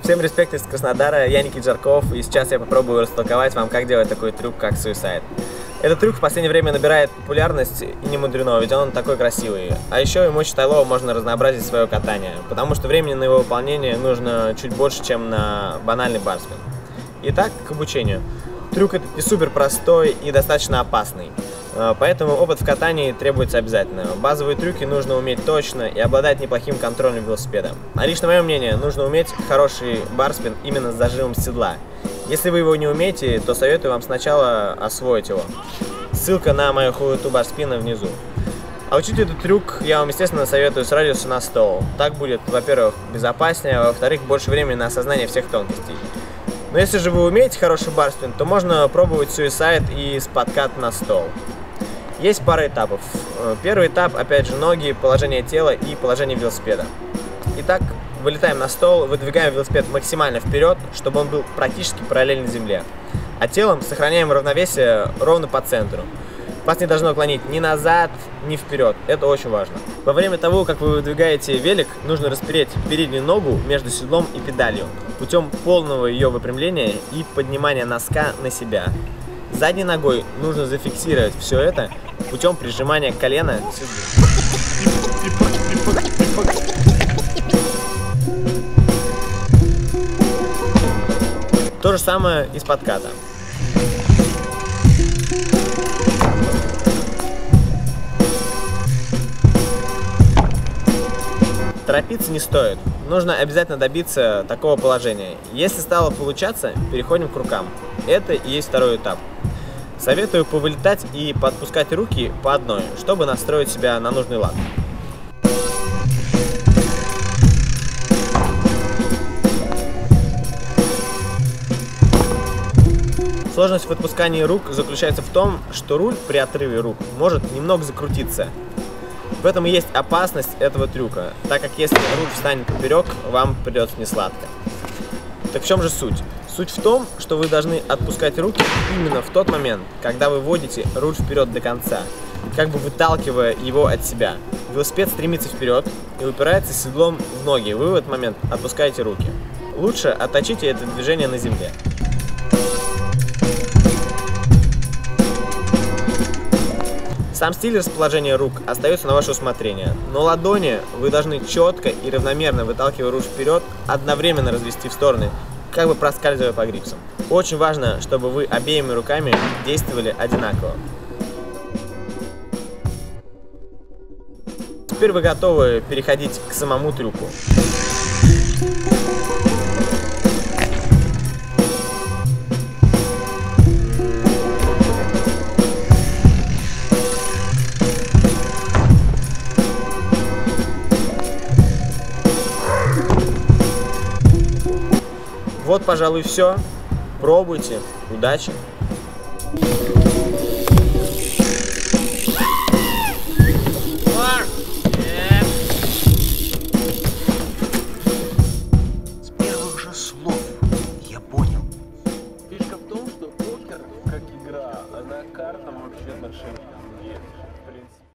Всем респект из Краснодара, я Никита Жарков, и сейчас я попробую растолковать вам, как делать такой трюк, как Suicide. Этот трюк в последнее время набирает популярность, и не мудрено, ведь он такой красивый. А еще и мощью Тайлова можно разнообразить свое катание, потому что времени на его выполнение нужно чуть больше, чем на банальный барспин. Итак, к обучению. Трюк этот не супер простой и достаточно опасный, поэтому опыт в катании требуется обязательно. Базовые трюки нужно уметь точно и обладать неплохим контролем велосипеда. А лично мое мнение, нужно уметь хороший барспин именно с зажимом седла. Если вы его не умеете, то советую вам сначала освоить его. Ссылка на мою хуету барспина внизу. А учить этот трюк я вам, естественно, советую с радиуса на стол. Так будет, во-первых, безопаснее, а во-вторых, больше времени на осознание всех тонкостей. Но если же вы умеете хороший барспин, то можно пробовать Suicide и с подкат на стол. Есть пара этапов. Первый этап, опять же, ноги, положение тела и положение велосипеда. Итак, вылетаем на стол, выдвигаем велосипед максимально вперед, чтобы он был практически параллельно земле. А телом сохраняем равновесие ровно по центру. Вас не должно клонить ни назад, ни вперед. Это очень важно. Во время того, как вы выдвигаете велик, нужно распереть переднюю ногу между седлом и педалью путем полного ее выпрямления и поднимания носка на себя. Задней ногой нужно зафиксировать все это путем прижимания колена к седлу. То же самое и с подката. Торопиться не стоит. Нужно обязательно добиться такого положения. Если стало получаться, переходим к рукам. Это и есть второй этап. Советую повылетать и подпускать руки по одной, чтобы настроить себя на нужный лад. Сложность в отпускании рук заключается в том, что руль при отрыве рук может немного закрутиться. В этом и есть опасность этого трюка, так как если руль встанет поперек, вам придется несладко. Так в чем же суть? Суть в том, что вы должны отпускать руки именно в тот момент, когда вы вводите руль вперед до конца, как бы выталкивая его от себя. Велосипед стремится вперед и упирается седлом в ноги, вы в этот момент отпускаете руки. Лучше отточите это движение на земле. Сам стиль расположения рук остается на ваше усмотрение, но ладони вы должны четко и равномерно, выталкивая руль вперед, одновременно развести в стороны, как бы проскальзывая по грипсам. Очень важно, чтобы вы обеими руками действовали одинаково. Теперь вы готовы переходить к самому трюку. Вот, пожалуй, все. Пробуйте. Удачи!